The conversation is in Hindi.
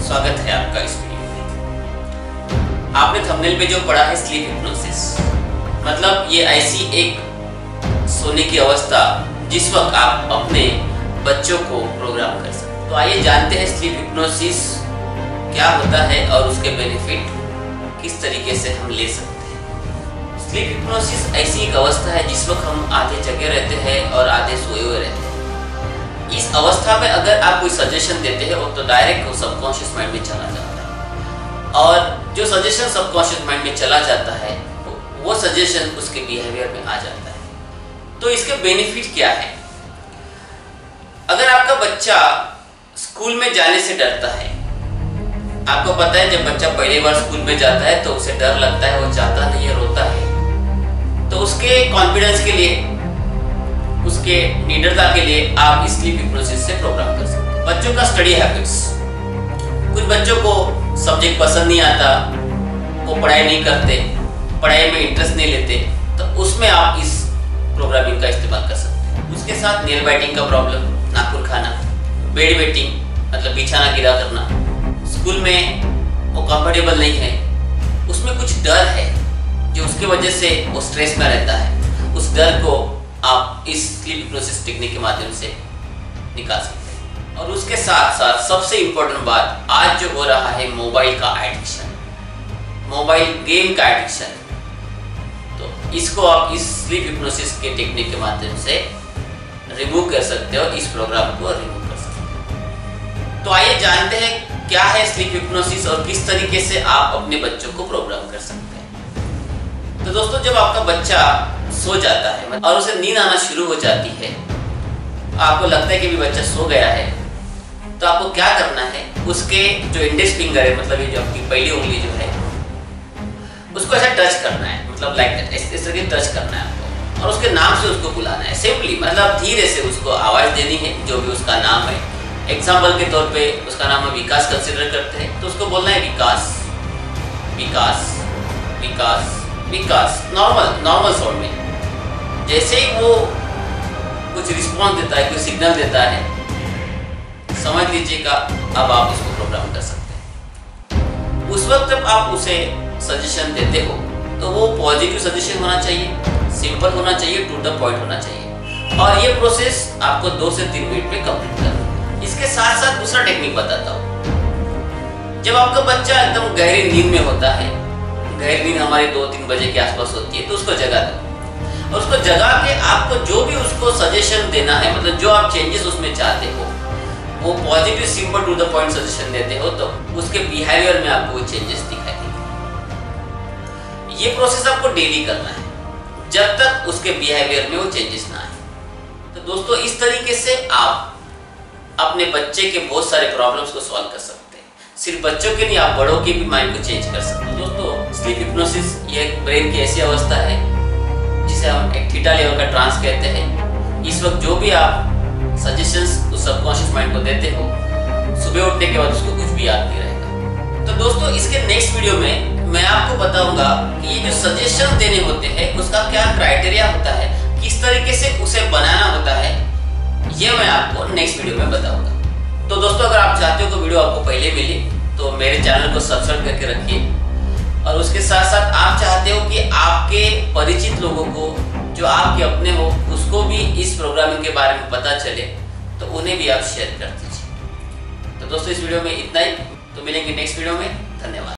स्वागत है आपका इस वीडियो में। आपने थंबनेल पे जो पढ़ा है स्लीप हिप्नोसिस, मतलब ये ऐसी एक सोने की अवस्था जिस वक्त आप अपने बच्चों को प्रोग्राम कर सकते हैं। तो आइए जानते हैं स्लीप हिप्नोसिस क्या होता है और उसके बेनिफिट किस तरीके से हम ले सकते हैं। स्लीप हिप्नोसिस ऐसी एक अवस्था है जिस वक्त हम आधे जगे रहते हैं और आधे सोए हुए रहते हैं। इस अवस्था में अगर आप कोई सजेशन देते हैं तो डायरेक्ट वो सबकॉन्शियस माइंड में चला जाता है, और जो सजेशन सबकॉन्शियस माइंड में चला जाता है वो सजेशन उसके बिहेवियर में आ जाता है। तो इसके बेनिफिट क्या है? अगर आपका बच्चा स्कूल में जाने से डरता है, आपको पता है जब बच्चा पहली बार स्कूल में जाता है तो उसे डर लगता है, वो चाहता नहीं है, रोता है, तो उसके कॉन्फिडेंस के लिए, उसके निडरता के लिए आप स्लीप हिप्नोसिस से प्रोग्राम कर सकते हैं। बच्चों का स्टडी हैबिट्स, कुछ बच्चों को सब्जेक्ट पसंद नहीं आता, वो पढ़ाई नहीं करते, पढ़ाई में इंटरेस्ट नहीं लेते, तो उसमें आप इस प्रोग्रामिंग का इस्तेमाल कर सकते हैं। उसके साथ नेल बाइटिंग का प्रॉब्लम, नाखून खाना, बेड वेटिंग मतलब बिछाना गिरा करना, स्कूल में वो कंफर्टेबल नहीं है, उसमें कुछ डर है जो उसके वजह से वो स्ट्रेस में रहता है, उस डर को आप इस स्लीप हिप्नोसिस टेक्निक के माध्यम से निकाल सकते हैं। और उसके साथ साथ सबसे इम्पोर्टेंट बात, आज जो हो रहा है मोबाइल का एडिक्शन, मोबाइल गेम का एडिक्शन, तो इसको आप इस स्लीप हिप्नोसिस के टेक्निक के माध्यम से रिमूव कर सकते हो, इस प्रोग्राम को रिमूव कर सकते हो। तो आइए जानते हैं क्या है स्लीप हिप्नोसिस और किस तरीके से आप अपने बच्चों को प्रोग्राम कर सकते हैं। तो दोस्तों, जब आपका बच्चा सो जाता है और उसे नींद आना शुरू हो जाती है, आपको लगता है कि भी बच्चा सो गया है, तो आपको क्या करना है, उसके जो इंडेक्स फिंगर है, मतलब ये जो आपकी पहली उंगली जो है, उसको ऐसा टच करना है, मतलब लाइक इस तरह टच करना है आपको, और उसके नाम से उसको बुलाना है। सिंपली मतलब धीरे से उसको आवाज देनी है, जो भी उसका नाम है। एग्जाम्पल के तौर पे उसका नाम हम विकास कंसिडर करते हैं, तो उसको बोलना है विकास, विकास, विकास, विकास, नॉर्मल साउंड में। जैसे ही वो कुछ रिस्पॉन्स देता है, कोई सिग्नल देता है, समझ लीजिएगा अब आप इसको प्रोग्राम कर सकते हैं। उस वक्त जब आप उसे सजेशन देते हो तो वो पॉजिटिव सजेशन होना चाहिए, सिंपल होना चाहिए, टू द पॉइंट होना चाहिए, और ये प्रोसेस आपको 2 से 3 मिनट में कंप्लीट करना है। इसके साथ साथ दूसरा टेक्निक बताता हूँ। जब आपका बच्चा एकदम गहरी नींद में होता है, गहरी नींद हमारी 2-3 बजे के आसपास होती है, तो उसको जगा दो, और उसको जगा के आपको जो भी उसको सजेशन देना है, मतलब जो आप चेंजेस उसमें चाहते हो, वो positive, simple, to the point suggestion देते हो, तो उसके बिहेवियर में आपको वो चेंजेस दिखाई देंगे। ये प्रोसेस आपको डेली करना है जब तक उसके बिहेवियर में वो चेंजेस ना आए। तो दोस्तों, इस तरीके से आप अपने बच्चे के बहुत सारे प्रॉब्लम्स को सॉल्व कर सकते हैं। सिर्फ बच्चों के नहीं, आप बड़ों के भी माइंड को चेंज कर सकते हैं। दोस्तों, स्लीप हिप्नोसिस ये एक ब्रेन की ऐसी अवस्था है जिसे हम एक थीटा लेवल का ट्रांस कहते हैं। इस वक्त जो भी आप सजेशंस उस सबकॉन्शियस माइंड को देते हो, सुबह उठने के बाद उसको कुछ भी याद नहीं रहेगा। तो दोस्तों, इसके नेक्स्ट वीडियो में मैं आपको बताऊंगा कि ये जो सजेशन देने होते हैं उसका क्या क्राइटेरिया होता है, किस तरीके से उसे बनाना होता है, ये मैं आपको नेक्स्ट वीडियो में बताऊंगा। तो दोस्तों, अगर आप चाहते हो कि वीडियो आपको पहले मिले तो मेरे चैनल को सब्सक्राइब करके रखिए, और उसके साथ साथ आप चाहते हो कि आपके परिचित लोगों को, जो आपके अपने हो, उसको भी इस प्रोग्रामिंग के बारे में पता चले, तो उन्हें भी आप शेयर कर दीजिए। तो दोस्तों, इस वीडियो में इतना ही, तो मिलेंगे नेक्स्ट वीडियो में। धन्यवाद।